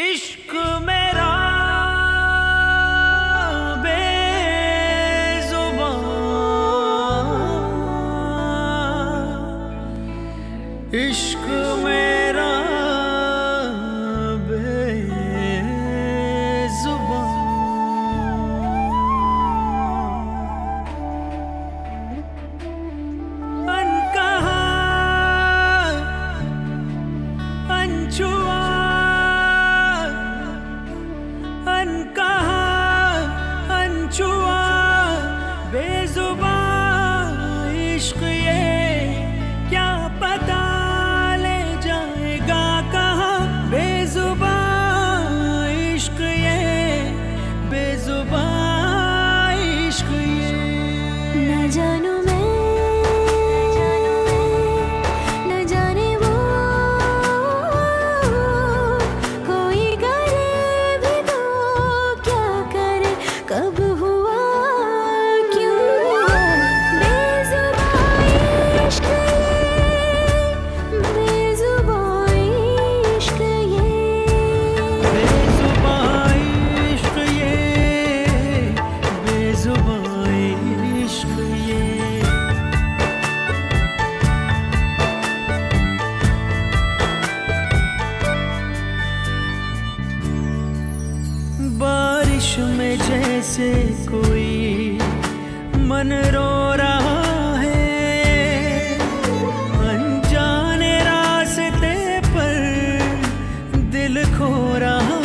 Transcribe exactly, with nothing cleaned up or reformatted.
इश्क मेरा बेज़ुबान, इश्क मेरा बेज़ुबान। अनकहा अनछुआ, अनकहा अनछुआ, बेज़ुबान इश्क ये क्या पता ले जाएगा कहाँ। बेज़ुबान इश्क ये, बेज़ुबान इश्क ये। न जानू मैं, न जाने वो, कोई करे भी तो क्या करे, कब हुआ क्यों हुआ। बेज़ुबान इश्क ये, बेज़ुबान इश्क ये। बेज़ुबान इश्क ये, बेज़ुबान इश्क ये। बारिश में जैसे कोई मन रो रहा है, अनजाने रास्ते पर दिल खो रहा